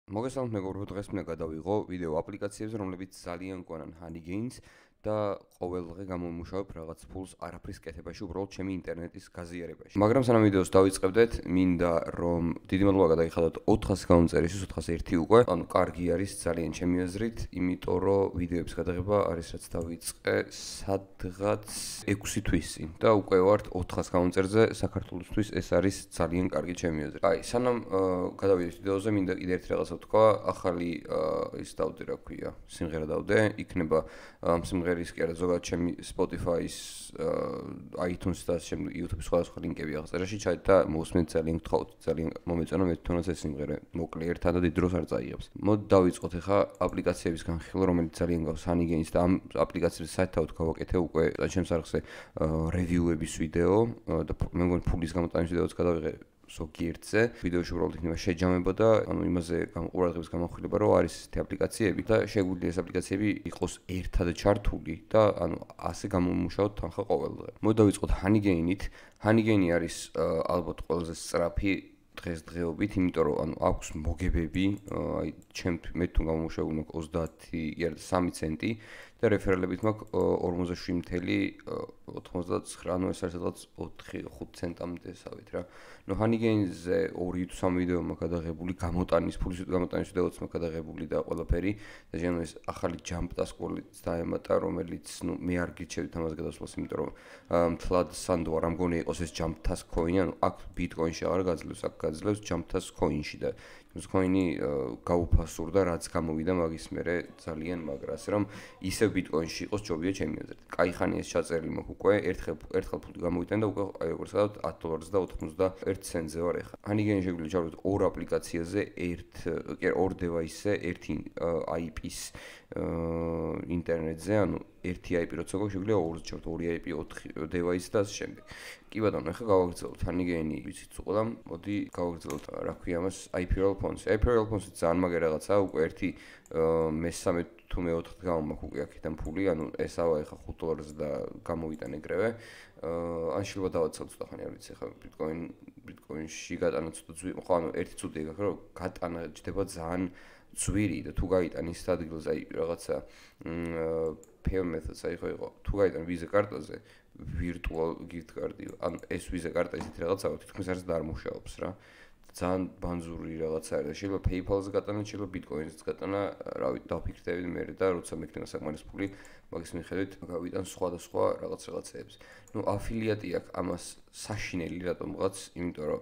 მოგესალმებით მეგობრებო, დღეს მინდა გადავიღო ვიდეო აპლიკაციებზე, რომლებიც ძალიან გვანან Honeygains და ყოველდღე გამომუშავებ რაღაც ფულს არაფრის კეთებაში, უბრალოდ ჩემი ინტერნეტის გაზიარებაში. მაგრამ სანამ ვიდეოს დავიწყებდეთ, მინდა რომ დიდი მადლობა გადაიხადოთ 400 გამომწერისთვის, 401 უკვე. ანუ კარგი არის ძალიან ჩემი აზრით, იმიტომ რომ ვიდეოების გადაღება არის რაც დავიწყე სადღაც 6 თვის წინ და უკვე ვართ 400 გამომწერზე, საქართველოსთვის ეს არის ძალიან კარგი ჩემი აზრით. აი, სანამ გადავიდეთ ვიდეოზე, მინდა კიდე ერთი რაღაცა თქვა, ახალი ის დავდე, რა ქვია, სიმღერა დავდე, იქნება ამ სიმღერის კი არა ზოგადად ჩემი Spotify-ის, iTunes და შემდეგ YouTube-ის სხვადასხვა ლინკები აღწერაში ჩაიდეთ და მოусმენთ ძალიან გთხოვთ, ძალიან მომეწონა მე თვითონაც ეს სიმღერა მოკლე ერთად და დიდ დროს არ წაიღებს. მოდი დავიწყოთ ახლა აპლიკაციების განხილვა, რომელიც ძალიან გავს Honeygains და ამ აპლიკაციების საერთოდ გავაკეთე უკვე ჩემს არხზე რევიუების ვიდეო და მე მგონი ფულის გამოტანის ვიდეოც გადავიღე ზოგიერთზე ვიდეოში უბრალოდ იქნება შეჯამება და ანუ იმაზე ყურადღების გამახვილება რომ არის ესეთი აპლიკაციები და შეგვიძლია ეს აპლიკაციები იყოს ერთად ჩართული და ანუ ასე გამომუშავოთ თანხა ყოველდღე. მოდი დავიწყოთ Honeygain-ით. Honeygain არის ალბათ ყველაზე სწრაფი დღესდღეობით, იმიტომ რომ ანუ აქვს მოგებები, აი ჩემთვის მე თუ გამომუშავებული მაქვს 30 ცენტი და რეფერალებით მაქვს 47.99, ანუ ეს არის სადღაც 4-5 ცენტამდე სავით რა. ნუ Honeygains-ზე 2 თუ 3 ვიდეო მაქვს გადაღებული, გამოტანის ვიდეოც მაქვს გადაღებული და ყველაფერი და შეიძლება ეს ახალი jump task-იც დაემატა, რომელიც ნუ მე არ გიჩევით ამას გადასვლას, იმიტომ რომ მთლად სანდო არ ამგონი იყოს ეს jump task coin-ი, ანუ აქ Bitcoin-ში აღარ გაძლევს, აქ გაძლევს jump task coin-ში და Bitcoin-ი გაუფასურდა, რაც გამოვიდა მაგის მერე ძალიან მაგრა, ასე რომ ისევ Bitcoin-ში იყოს ჯობია ჩემი აზრით. კაი ხანი ეს ჩაწერილი მაქვს უკვე, ერთხელ ფული გამოვიტანე და უკვე აი როგორც ვთქვათ $10 და 91 ცენტზე ვარ ახლა. Honeygain შეგვიძლია ჩავდოთ ორ აპლიკაციაზე, ორ device-ზე, ერთი IP-ის ინტერნეტზე, ანუ ერთი IP როცა გვაქვს შეგვიძლია ორს ჩავდოთ, ორი IP 4 device და ასე შემდეგ. კი ბატონო, ახლა გავაგრძელოთ Honeygain-ი, ვიცით ყველა, მოდი გავაგრძელოთ რა ქვია ამას IP-roll Pons. IP-roll Pons-ი ძალიან მაგარი რაღაცაა, უკვე ერთი მე-13 თუ მე-4 გამომაქვს უკვე აქედან ფული, ანუ ესავა ახლა $5 და გამოვიტანე ეგრევე. ან შეიძლება დავაცალოთ ცოტა ხანი, არ ვიცი, ახლა Bitcoin-ში გატანა ცოტა ძვირი, ხო, ანუ ერთი ცუდი ეგ აქვს, რომ გატანა ჯდება ძალიან ძვირი და თუ გაიტანი ის ადგილზე, აი რაღაცა pay methods აი ხო იყო, თუ გაიტანი Visa კარტაზე, virtual gift card-ი, ანუ ეს Visa კარტა ისეთი რაღაცაა, თითქმის არც არ მუშაობს რა. ძალიან ბანზური რაღაცა არის და შეიძლება PayPal-ზე გატანა, შეიძლება Bitcoin-ზეც გატანა, რავი, დავფიქრდები მე და როცა მექნება საკმარის ფული, მაგის მიხედვით გავიტან სხვადასხვა რაღაცეებს. ნუ აფილიატი აქვს ამას საშინელი რატომღაც, იმიტომ რომ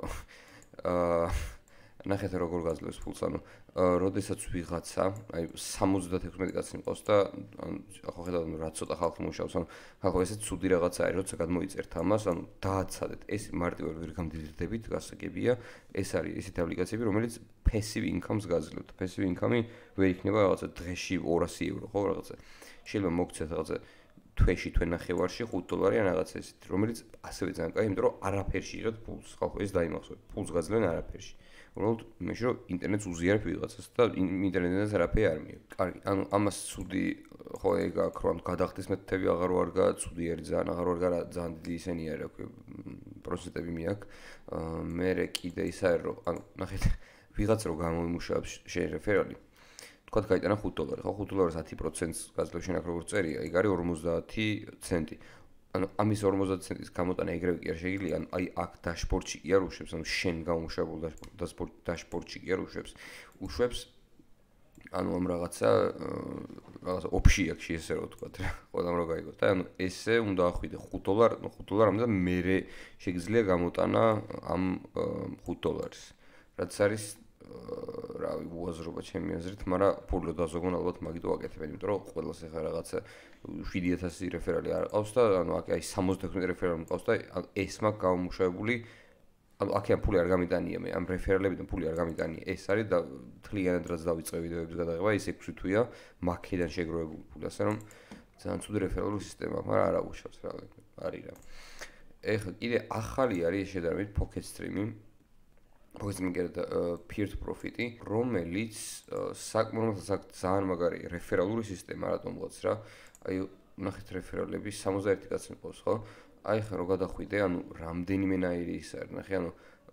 ნახეთ როგორ გაძლევს ფულს, ანუ როდესაც ვიღაცა, აი 76 კაცი მყავს და ახლა ხედავთ რა ცოტა ხალხი მუშაობს, ანუ ახლა ესეც ცუდი რაღაცა არის, როცა გადმოიწერთ ამას, ანუ დააცადეთ, ეს მარტივად ვერ გამდიდრდებით, გასაგებია, ეს არის ესეთი აპლიკაციები, რომელიც passive income-ს გაძლევთ. Passive income-ი ვერ იქნება რაღაცა დღეში €200, ხო, რაღაცა. შეიძლება მოგცეთ რაღაცა თვეში თვენახევარში $5 ან რაღაცა ესეთი, რომელიც ასევე ძალიან კაი, იმიტომ რომ არაფერში იღებთ ფულს, ხო, ეს დაიმახსოვრეთ, ფულს გაძლევენ არაფერში. უბრალოდ იმაში რომ ინტერნეტს უზიარებ ვიღაცას და ინტერნეტიდან არაფერი არ მიიღებ. კარგი, ანუ ამას ცუდი ხო ეგ აქვს, რომ გადახდის მეთოდები აღარ ვარგა, ცუდი არის ძალიან, აღარ ვარგა, ძალიან დიდი ისენი არის, რა ქვია, პროცენტები მიაქვს. მერე კიდე ის არის, რომ ანუ ნახეთ, ვიღაც რო გამოიმუშავებს შენ რეფერალი, თქვათ გაიტანა $5, ხო, $5-ს 10%-ს გაძლევ შენ აქ როგორც წერია, ეგ არის 50 ცენტი. ანუ ამის 50 ცენტის გამოტანა ეგრევე კი არ შეიძლება, ანუ აი აქ დაშბორდში კი არ უშვებს, ანუ შენ გამომუშავებულ დაშბორდში კი არ უშვებს ანუ ამ რაღაცა ოფში აქ ესე რა ვთქვათ რა, ყველამ რა გაიგოთ. და ანუ ესე უნდა ახვიდე $5, ნუ $5 და მერე შეიძლება გამოტანა ამ $5-ს. რაც არის რავი, უაზრობა ჩემი აზრით, მაგრამ ფულო დაზოგონ ალბათ მაგით ვაკეთებ, იმიტომ რომ ყველას ახლა რაღაცა 7000 რეფერალი არ ყავს და ანუ აქ აი 76 რეფერალი მყავს და ეს მაქვს გამომუშავებული, ანუ აქედან ფული არ გამიტანია მე, ამ რეფერალებიდან ფული არ გამიტანია. ეს არის და თლიანად რაც დავიწყე ვიდეოების გადაღება, ის 6 თვეა მაქედან შეგროვებული ფული, ასე რომ ძალიან ცუდი რეფერალური სისტემა, მაგრამ არა უშავს რა, არის რა. ეხლა კიდე ახალი არის შედარებით Pocket Stream-ი. Pocket peer to profit-ი, რომელიც საკმაოდ ძალიან მაგარი რეფერალური სისტემა რატომღაც რა. აი ნახეთ რეფერალები 61 კაცი მყავს, ხო? აი ხა რო გადახვიდე, ანუ რამდენიმენაირი ის არის, ნახე, ანუ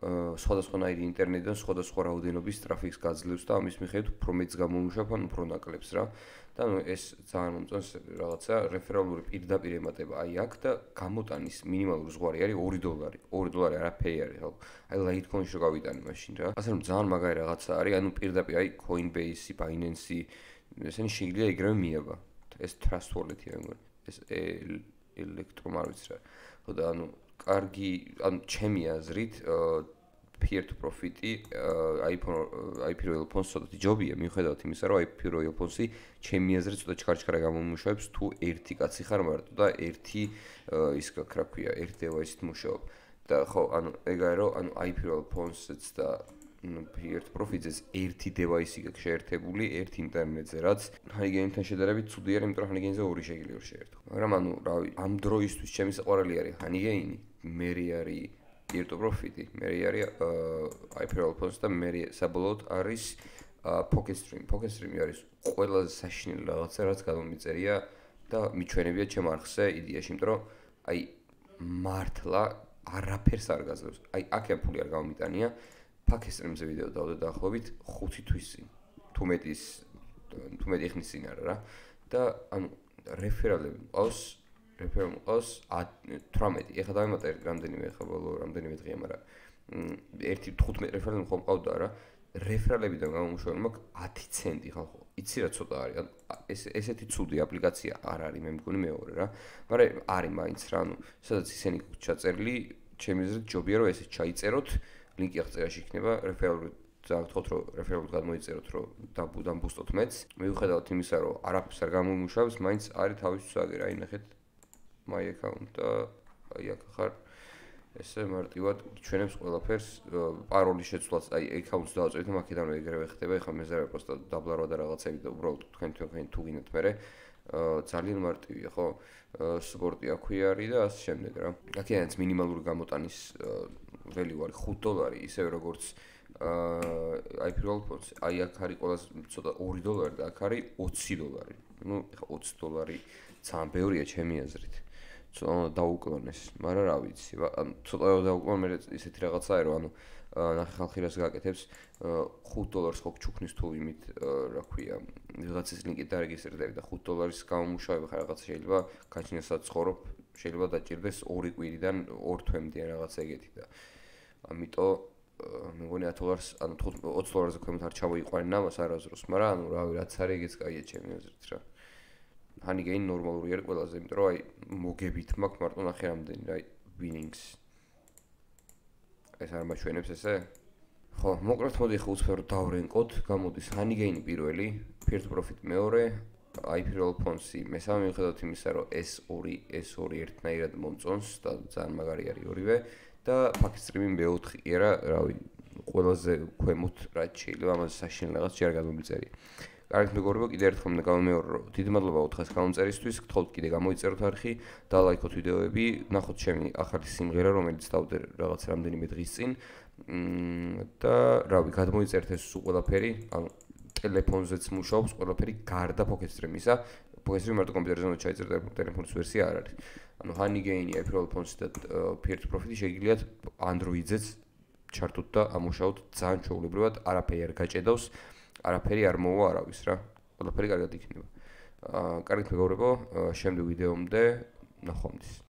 სხვადასხვანაირი ინტერნეტიდან სხვადასხვა რაოდენობის ტრაფიკს გაძლევს და ამის მიხედვით უფრო მეც გამომუშავებ, ან უფრო ნაკლებს რა. და ეს ძალიან მომწონს რაღაცა რეფერალური პირდაპირ ემატება აი აქ და გამოტანის მინიმალური ზღვარი არის $2. $2 არაფერი არის ხო? აი Litecoin-ში რო გავიტანი მაშინ რა. ასე რომ ძალიან მაგარი რაღაცა არის, ანუ პირდაპირ აი Coinbase-ი, Binance-ი, ესენი შეიძლება ეგრევე მიება. ეს Trust Wallet-ია მეგონი. ეს ელექტრომ არ ვიცი რა. ხო და ანუ კარგი, ანუ ჩემი აზრით peer to profit-ი IPO Pons ცოტათი ჯობია, მიუხედავად იმისა, რომ IPO Pons-ი ჩემი აზრით ცოტა ჩქარ-ჩქარა გამომუშავებს, თუ ერთი კაცი ხარ მარტო და ერთი ის რა ქვია, ერთ device-ით მუშაობ. და ხო, ანუ ეგ არის, რომ ანუ IPO Pons-იც და peer to profit-ს ერთი device-ი გაქვს შეერთებული ერთ ინტერნეტზე, რაც Honeygain-თან შედარებით ცუდი არის, იმიტომ რომ Honeygain-ზე ორი შეიძლება შეერთო. მაგრამ ანუ რავი, ამ დროისთვის ჩემი საყვარელი არის Honeygain-ი, მერე არის peer to profit-ი, მერე არის IPO Pons და მერე საბოლოოდ არის Pocketstream. Pocketstream არის ყველაზე საშინელი რაღაცა, რაც გამომიწერია და მიჩვენებია ჩემ არხზე იდეაში, იმიტომ რომ აი მართლა არაფერს არ გაძლევს. აი აქ ფული არ გამომიტანია. Pocketstream-ზე ვიდეო დავდე დაახლოებით 5 თვის წინ. თუ მეტი ხნის წინ არა რა. და ანუ რეფერალები მყავს 18. ეხლა დავემატე რამდენიმე ხა ბოლო რამდენიმე დღეა, მაგრამ 15 რეფერალი ხომ მყავდა რა. რეფერალებიდან გამომუშავებული მაქვს 10 ცენტი ხალხო. იცი რა ცოტა არის. ესეთი ცუდი აპლიკაცია არ არის, მე მგონი მეორე რა. მაგრამ არის მაინც რა, ანუ სადაც ისინი ჩაწერილი, ჩემი აზრით ჯობია რომ ესე ჩაიწეროთ. ლინკი აღწერაში იქნება, რეფერალური ზაგთხოვთ რომ რეფერალურად გამოიწეროთ, რომ დამბუსტოთ მეც. მიუხედავად იმისა, რომ არაფერს არ გამომუშავებს, მაინც არის თავის საგე რა, ინახეთ my account და აი აქ ხარ ესე მარტივად ჩვენებს ყველაფერს, პაროლის შეცვლაც, აი account-ს დავწერეთ და მაქედანვე ეგრევე ხდება, ეხლა მეზარე პროსტა დაბლარვა და რაღაცები და უბრალოდ თქვენ თუ გინდათ მერე ძალიან მარტივია, ხო? სპორტი აქვე არის და ასე შემდეგ რა. აქედანაც მინიმალური გამოტანის value არის $5, ისევე როგორც IPO Pons. აი აქ არის ყველაზე ცოტა $2 და აქ არის $20. ნუ ეხლა $20 ძალიან ბევრია ჩემი აზრით. ცოტა დაუკლონეს, მაგრამ რა ვიცი, ცოტა დაუკლონ მე ისეთი რაღაცაა, რომ ანუ ნახე ხალხი რას გაკეთებს, $5 ხო ჩუქნის თუ იმით, რა ქვია, ვიღაცის ლინკით დარეგისტრირდები და $5 გამომუშავება ხარ რაღაცა შეიძლება გაჩნიასაც ცხოვრობ, შეიძლება დაჭირდეს 2 კვირიდან 2 თვემდე რაღაცა ეგეთი და ამიტომ მეგონი $10, ანუ $20-ზე ქვემოთ არ ჩამოიყვანენ ამას არასდროს, მაგრამ ანუ რავი, რაც არის ეგეც კაია ჩემი აზრით რა. Honeygain ნორმალური არის ყველაზე, იმიტომ რომ აი მოგებით მაქვს მარტო ნახე რამდენი რა winnings. ეს არ მაჩვენებს ესე? ხო, მოკლედ მოდი ხო უცბერო დავრენყოთ, გამოდის Honeygain პირველი, peer to profit მეორე, IPO Pons-ი მესამე, მიუხედავად იმისა, რომ S2 ერთნაირად მომწონს და ძალიან მაგარი არის ორივე და Pocketstream-ი მეოთხე არა, რავი, ყველაზე ქვემოთ რაც შეიძლება ამაზე საშინელი რაღაც ჯერ გამომიწერია. კარგით მეგობრებო, კიდევ ერთხელ მინდა გამომეორო, რომ დიდი მადლობა უთხეს გამომწერისთვის, გთხოვთ კიდე გამოიწეროთ არხი, დალაიქოთ ვიდეოები, ნახოთ ჩემი ახალი სიმღერა, რომელიც დავდე რაღაც რამდენიმე დღის წინ. და რავი, გადმოიწერეთ ეს ყველაფერი, ანუ ტელეფონზეც მუშაობს ყველაფერი გარდა Pocketstream-ისა. Pocketstream მარტო კომპიუტერზე უნდა ჩაიწეროთ, ტელეფონის ვერსია არ არის. ანუ Honeygain-ი, IPO Pons-ი და peer to profit-ი შეგიძლიათ Android-ზეც ჩართოთ და ამუშაოთ ძალიან ჩვეულებრივად, არაფერი არ გაჭედავს. არაფერი არ მოვა არავის რა. ყველაფერი კარგად იქნება. კარგით მეგობრებო, შემდეგ ვიდეომდე ნახვამდის.